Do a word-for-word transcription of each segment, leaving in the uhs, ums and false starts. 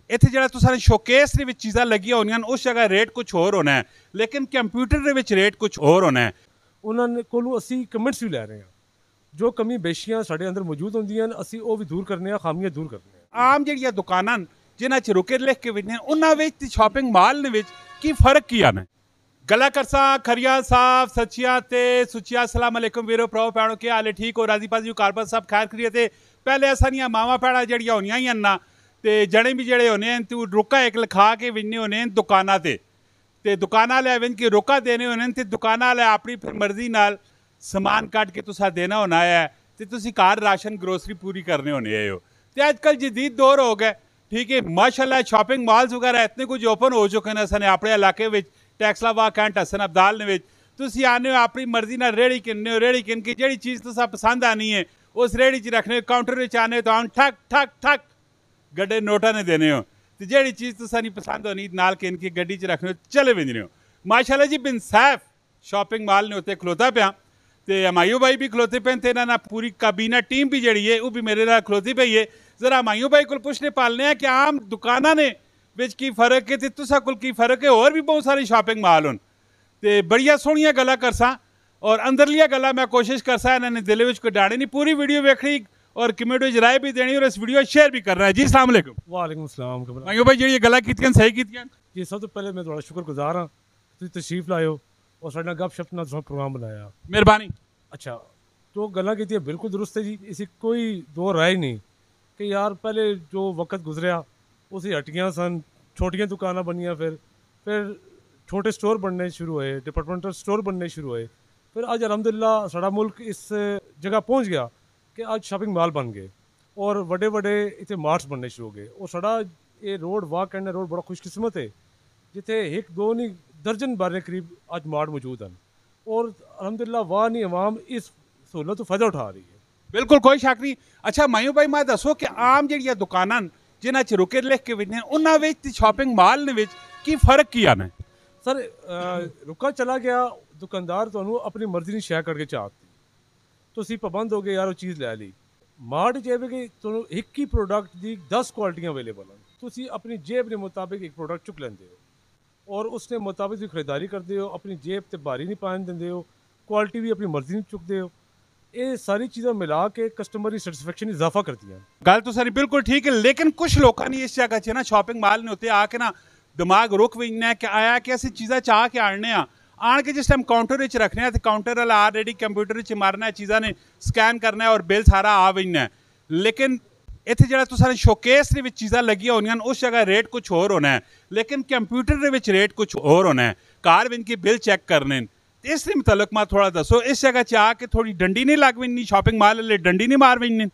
इत्थे जिहड़ा तुसां ने शोकेस दे विच चीज़ां लगियां होणियां उस जगह रेट कुछ होर होना है, लेकिन कंप्यूटर दे विच रेट कुछ होर होना है। उन्होंने कोलों असी कमेंट्स भी लै रहे हैं, जो कमी बेशियां साडे अंदर मौजूद होंदियां असी वो भी दूर करने हैं, खामियां दूर करने हैं। आम जिहड़ियां दुकानां जिन्हां च रुके लिख के विचने उन्हां विच ते शॉपिंग माल दे विच की फर्क की आना है? गला करसा खरिया साफ सचिया ते सुचिया अस्सलाम वालेकुम वीरो भराओ भैणो, क्या हाल है? ठीक हो? राजी बाजी कारबर सब खैर करिए। ते पहले असां मावां भैणां जिहड़ियां होनियां ही ना ते जने भी जेह्ड़े होने हैं तू रुका एक लिखा के विन्ने होने हैं दुकानां ते ते दुकानां आह्ले विन के रुका देने होने ते दुकानां आह्ले अपनी फिर मर्जी नाल समान कट के तुसा देना होना है ते तुसी घर राशन ग्रोसरी पूरी करने होने हो। ते अजकल जदीद दौर हो गए, ठीक है, माशाल्लाह शॉपिंग मॉल्स वगैरह इतने कुछ ओपन हो चुके हैं। असां अपने इलाके में टैक्सलावा कैंट हसन अब्दाल ने तुसी आने हो अपनी मर्जी नाल रेहड़ी किनने हो, रेहड़ी किन के जिहड़ी चीज़ तुसा पसंद आनी है उस रेहड़ी च रखने, काउंटर में आने तो आन ठक ठक ठक गड्डे नोटा ने देने हो, तो जिहड़ी चीज़ तुसा नहीं पसंद होनी नाल किन के गड्डी च रखने हो चले विजने हो। माशाल्लाह जी बिनसाफ शॉपिंग मॉल ने उत्ते खलोता पिया ते हमायूं भाई भी खलोते पे ते इन्हां पूरी काबीना टीम भी जिहड़ी है वो भी मेरे नाल खलोती पई है। जरा हमायूं भाई को पुछने पालने हैं कि आम दुकानां ने विच की फर्क है ते तुसा कोल की फर्क है? होर भी बहुत सारे शॉपिंग मॉल होन ते बड़िया सोहणियां गल्लां करसां और अंदरलियां गल्लां मैं कोशिश करसां इन्हां ने दिल विच कोई डाणी नहीं। पूरी वीडियो वेखनी और कमेंट में राय भी देनी और इस वीडियो शेयर भी करना है। जी अस्सलाम वालेकुम। वालेकुम अस्सलाम। हमायूं भाई जिहड़ी गल्लां कीतियां सही कीतियां जी, सब तो पहले मैं तुहाडा शुक्रगुजार हाँ, तुसीं तशरीफ लाए हो और साडे नाल गपशप नाल तुसां प्रोग्राम बनाया, मेहरबानी। अच्छा जो गल्लां कीतियां बिल्कुल दुरुस्त है जी, इसी कोई दो राय नहीं कि यार पहले जो वक्त गुजरिया उसी हट्टियां सन, छोटियां दुकानां बनियां, फिर फिर छोटे स्टोर बनने शुरू हुए, डिपार्टमेंटल स्टोर बनने शुरू हुए, फिर अज अलहमदुलिल्लाह साडा मुल्क इस जगह पहुँच गया कि आज शॉपिंग मॉल बन गए और बड़े बड़े इतने मार्ट्स बनने शुरू हो गए। और साडा ये रोड वाक एंड रोड बड़ा खुशकिस्मत है जिथे एक दो नहीं दर्जन बारे करीब आज मार्ट मौजूद हैं और अलहमदुलिल्लाह वाह नहीं अवाम इस सहूलत तो फायदा उठा रही है। बिल्कुल कोई शक नहीं। अच्छा मायूं भाई मैं दसो कि आम जिहड़ियां दुकानां जिन्हां च रुके लिख के विचने उन्हां विच ते शॉपिंग मॉल दे विच की फर्क की आना है? सर रुका चला गया दुकानदार तुहानूं अपनी मर्जी की शै करके चाहती तुसीं पाबंद हो गए यार वो चीज़ लै ली। मार्ट च है कि तुहानूं एक ही प्रोडक्ट की दस क्वालिटियां अवेलेबल हैं, तुसीं अपनी जेब के मुताबिक एक प्रोडक्ट चुक लेंदे हो और उसके मुताबिक भी खरीदारी करते हो, अपनी जेब ते भारी नहीं पान देंदे हो, क्वालिटी भी अपनी मर्जी नहीं चुकते हो। ये सारी चीज़ें मिला के कस्टमर की सैटिस्फैक्शन इजाफा करती हैं। गल तो सारी बिल्कुल ठीक है, लेकिन कुछ लोगों ने इस जगह च ना शॉपिंग मॉल ने उत्ते आके ना दिमाग रुक भी इन्ना कि आया कि असीं चीज़ां चाह के आने आ आन के जिस टाइम काउंटर में रखने हैं तो काउंटर वाला ऑलरेडी कंप्यूटर च मारना है, चीज़ां ने स्कैन करना है और बिल सारा आ वजना है। लेकिन इत्थे जिहड़ा तुसां ने शोकेस दे विच चीज़ां लगियां होणियां उस जगह रेट कुछ होर होना है, लेकिन कंप्यूटर दे विच रेट कुछ होर होना है। घर विन के बिल चेक करने इस मुतलक मैं थोड़ा दसो, इस जगह च आके थोड़ी डंडी नहीं लग वनी, शॉपिंग मॉल वाले डंडी नहीं मार वनी?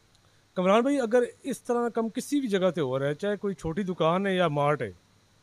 कमरान भाई अगर इस तरह का कम किसी भी जगह से हो रहा है, चाहे कोई छोटी दुकान है या मार्ट है,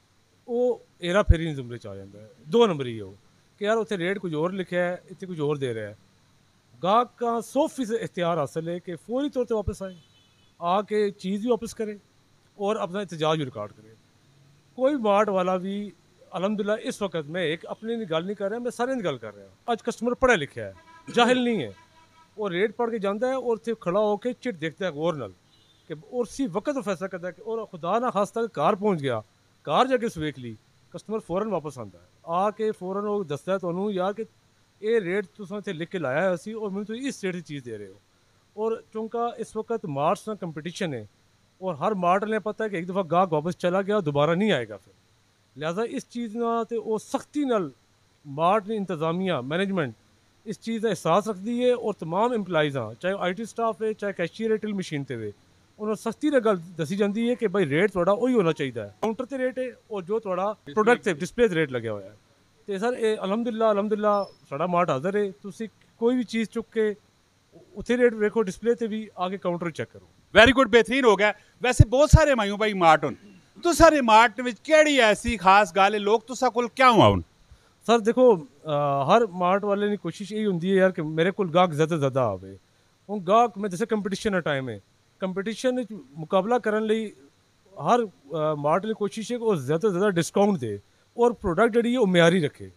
वो हेरा फेरी जुमरे च आ जाता है। दो नंबर ही हो कि यार उत्थे रेट कुछ और लिखा है, इतने कुछ और दे रहा है। गाहक का सौ फीसद इख्तियार हासिल है कि फौरी तौर पर वापस आए, आके चीज़ भी वापस करे और अपना एहतजाज भी रिकॉर्ड करे। कोई मार्ट वाला भी अलहमदिल्ला इस वक्त मैं एक अपनी गल नहीं कर रहा, मैं सारे गल कर रहा। आज कस्टमर पढ़ा लिखा है, जाहिल नहीं है, और रेट पढ़ के जाता है और इतने खड़ा होकर चिट देखता है गौर नाल कि और उसी वक्त फैसला करता है कि और खुदा ना खास्ता घर पहुँच गया, घर जाके सवेख ली, कस्टमर फौरन वापस आता है, आके फौरन वो दसदा है तुहानूं यार कि ये रेट तुसां इत्थे लिख के लाया है असी और मैनूं तुसीं इस रेट की चीज़ दे रहे हो। और चूंकि इस वक्त मार्ट्स ना कंपटीशन है और हर मार्ट ने पता है कि एक दफ़ा गाहक वापस चला गया दोबारा नहीं आएगा, फिर लिहाजा इस चीज़ ना तो वो सख्ती नाल मार्ट ने इंतजामिया मैनेजमेंट इस चीज़ का एहसास रखती है और तमाम इंप्लाइज़ हाँ चाहे आई टी स्टाफ है चाहे कैशियर है टिल मशीन पर वे उन्होंने सख्ती नाल गल दसी जाती है कि भाई रेट थोड़ा वही होना चाहिए है, काउंटर ते रेट है और जो थोड़ा प्रोडक्ट से डिस्प्ले रेट लगे हुआ है। तो सर ये अलहमदिल्ला अलहमदिल्ला साडा मार्ट हाज़र है, तुसीं कोई भी चीज़ चुक के उत्थे रेट देखो डिस्प्ले ते भी आगे काउंटर चेक करो। वेरी गुड, बेहतरीन हो गया। वैसे बहुत सारे मायूं भाई मार्ट होन, तो सारे मार्ट विच केड़ी ऐसी खास गल है लोग तुसा कोल क्यों आउन? सर देखो आ, हर मार्ट वाले की कोशिश यही होंगी है यार कि मेरे को गाहक ज़्यादा ज़्यादा आवे। हूँ गाहक मैं जैसे कंपटीशन का टाइम है, कंपटीशन मुकाबला करने लई हर आ, मार्ट की कोशिश है कि वो ज़्यादा से ज़्यादा डिस्काउंट दे और प्रोडक्ट जी वो म्यारी रखे।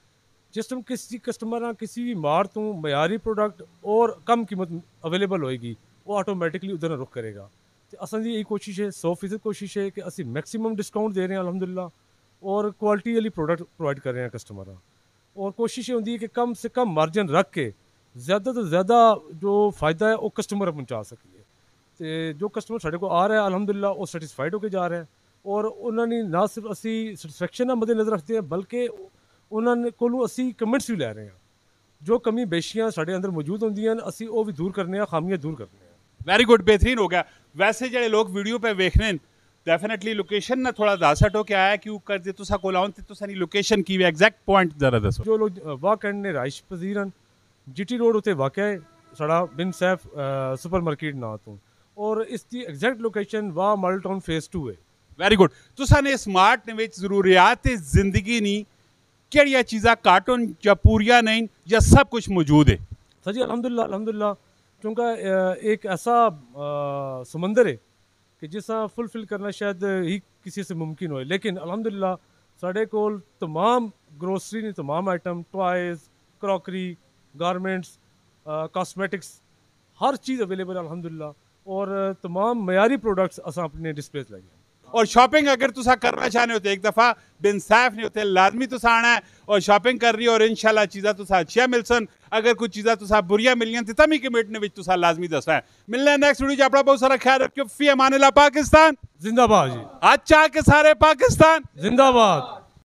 जिस टाइम किसी कस्टमर ना किसी भी मार्ट तो म्यारी प्रोडक्ट और कम कीमत अवेलेबल होएगी वो ऑटोमेटिकली उधर रुख करेगा। ਤੇ ਅਸਾਂ ਦੀ ਇਹ ਕੋਸ਼ਿਸ਼ ਹੈ सौ फीसद ਕੋਸ਼ਿਸ਼ ਹੈ ਕਿ ਅਸੀਂ ਮੈਕਸਿਮਮ ਡਿਸਕਾਊਂਟ ਦੇ ਰਹੇ ਹਾਂ ਅਲਹਮਦੁਲਿਲਾ ਔਰ ਕੁਆਲਿਟੀ ਵਾਲੀ ਪ੍ਰੋਡਕਟ ਪ੍ਰੋਵਾਈਡ ਕਰ ਰਹੇ ਹਾਂ ਕਸਟਮਰਾਂ ਔਰ ਕੋਸ਼ਿਸ਼ ਇਹ ਹੁੰਦੀ ਹੈ ਕਿ ਕਮ ਸੇ ਕਮ ਮਾਰਜਨ ਰੱਖ ਕੇ ਜ਼ਿਆਦਾ ਤੋਂ ਜ਼ਿਆਦਾ ਜੋ ਫਾਇਦਾ ਹੈ ਉਹ ਕਸਟਮਰ ਪਹੁੰਚਾ ਸਕੀਏ ਤੇ ਜੋ ਕਸਟਮਰ ਸਾਡੇ ਕੋਲ ਆ ਰਿਹਾ ਅਲਹਮਦੁਲਿਲਾ ਉਹ ਸੈਟੀਸਫਾਈਡ ਹੋ ਕੇ ਜਾ ਰਿਹਾ ਔਰ ਉਹਨਾਂ ਨੇ ਨਾ ਸਿਰਫ ਅਸੀਂ ਸੈਟੀਸਫੈਕਸ਼ਨ ਨਾਲ ਮੱਦੇ ਨਜ਼ਰ ਰੱਖਦੇ ਹਾਂ ਬਲਕਿ ਉਹਨਾਂ ਨੇ ਕੋਲੋਂ ਅਸੀਂ ਕਮੈਂਟਸ ਵੀ ਲੈ ਰਹੇ ਹਾਂ ਜੋ ਕਮੀ ਬੇਸ਼ੀਆਂ ਸਾਡੇ ਅੰਦਰ ਮੌਜੂਦ ਹੁੰਦੀਆਂ ਹਨ ਅਸੀਂ ਉਹ ਵੀ ਦੂਰ ਕਰਨੇ ਆ ਖਾਮੀਆਂ ਦੂਰ ਕਰਨੇ ਆ ਵੈਰੀ ਗੁੱਡ बेहतरीन हो गया वैसे ਜਿਹੜੇ ਲੋਕ ਵੀਡੀਓ पे वेख रहे हैं डेफिनेटली लोकेशन ना थोड़ा दस हटो क्या है क्यों कर दे तुसा कोल आउन ते तुसा नी लोकेशन की एग्जैक्ट पॉइंट जरा दसो जो लोग वाह करने ने राइश पजीर हैं जीटी रोड उते वाक़ है साड़ा बिन सैफ सुपर मार्केट ना तो और इसकी एग्जैक्ट लोकेशन वाह मॉडल टाउन फेज टू है वैरी गुड तुसा ने स्मार्ट ने विच जरूरियात जिंदगी नी केड़ियां चीज़ां कार्टून या पूरियां नहीं या सब कुछ मौजूद है सर जी अल्हम्दुलिल्लाह अल्हम्दुलिल्लाह क्योंकि एक ऐसा समंदर है कि जिसका फुलफिल करना शायद ही किसी से मुमकिन हो लेकिन अल्हम्दुलिल्लाह साढ़े कोल तमाम ग्रोसरी ने तमाम item toys crockery garments cosmetics हर चीज़ अवेलेबल है अल्हम्दुलिल्लाह और तमाम मयारी प्रोडक्ट्स अस अपने डिस्प्ले लगे और शॉपिंग अगर तुसा करना चाहते हो तो एक दफ़ा बिन सैफ नहीं होते लाजमी तुसा आना है और शॉपिंग कर रही हो और इंशाल्लाह चीज़ा तुसा अच्छिया मिलसन अगर कुछ चीज़ा तुसा बुरिया मिलियां तो तमी कमेंट ने तुसा लाजमी दसना है मिलना है नेक्स्ट वीडियो अपना बहुत सारा ख्याल रखियो फी अमानिल्लाह पाकिस्तान जिंदाबाद जी अच्छा के सारे पाकिस्तान जिंदाबाद।